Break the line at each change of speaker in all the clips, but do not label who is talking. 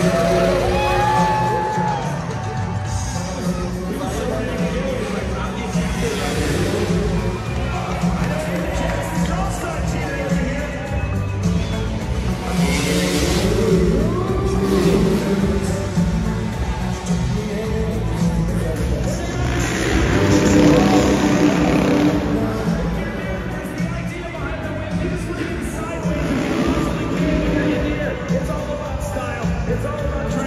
It's all about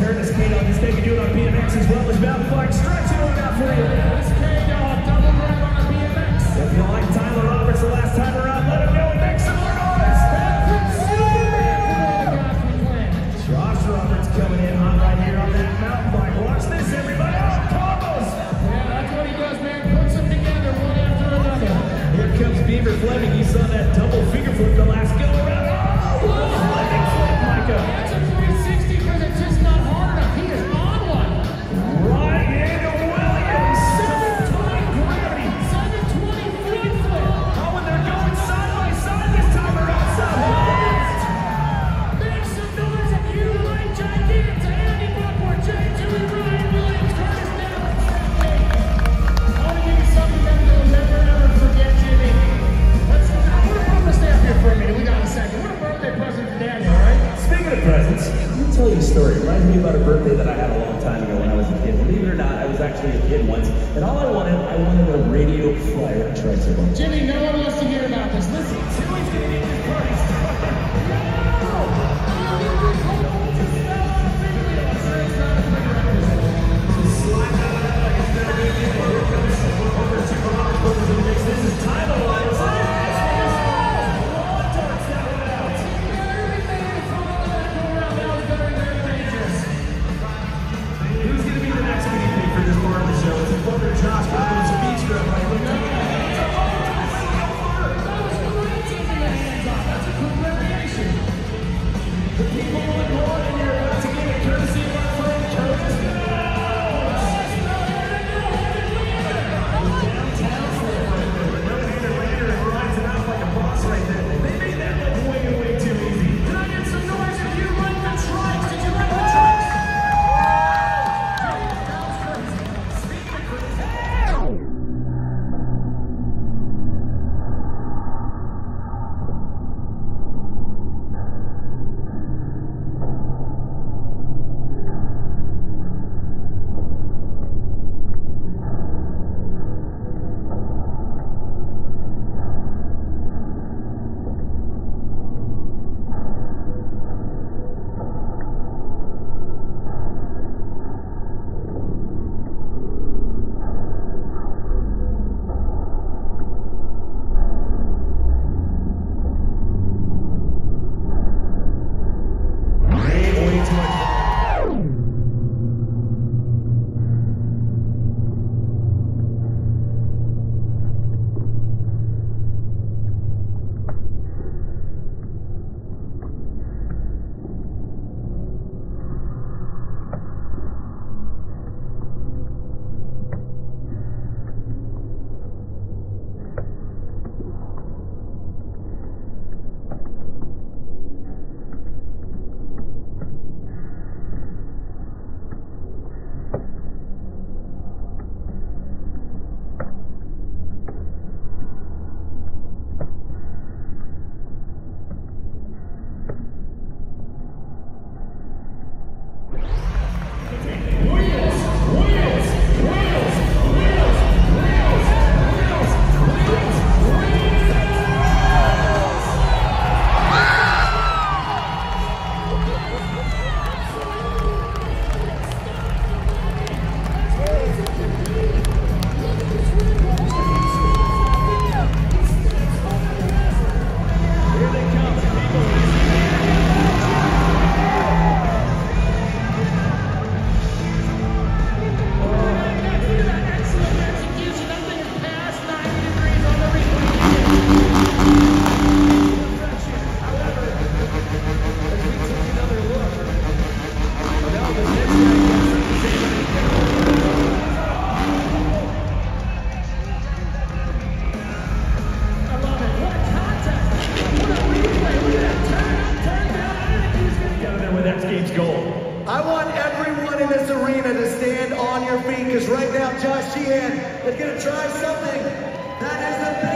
turn to skate on this. They can do it on BMX as well as mountain bike. Stretch it on out for you. Double grab on the BMX. If you like Tyler Roberts the last time around, let him know and make some more noise. Josh Roberts coming in hot right here on that mountain bike. Watch this, everybody. Oh, combos. Yeah, that's what he does, man. Puts them together one after another. Here comes Beaver Fleming. He saw that double finger flip the last go around. Oh, Fleming flip, Micah. That's a 360 because it's just not hard enough. He is on one. Ryan Williams. 720 gravity. 720 front flip. Oh, and they're going side by side this time around. Make some noise if you like Gigantic to Andy Buckworth, Jay Dewey, Ryan Williams, Curtis down. I want to give you something that we'll never forget, Jimmy. Let's put a bumper stamp here for a minute. We got a second. What a birthday present for Daniel, right? Speaking of presents, let me tell you a story. It reminds me about a birthday that I had a long time ago when I was a kid. Believe it or not, I was actually a kid once, and all I wanted a Radio Flyer tricycle. Jimmy, no one wants to hear about this. Listen, Tilly's gonna get this party started. This is time alliance. Who's going to be the next guinea pig for this part of the show? It's Booker Josh with some beach grub right there. That's a quick variation. The people on board, and you're about to get a courtesy of our friend Curtis. Downtown Florida. No-hander lander and rides it out like a boss right there. They made that look way too easy. Can I get some noise if you like the trikes? Did you like the trikes? I want everyone in this arena to stand on your feet, because right now Josh Sheehan is going to try something that is the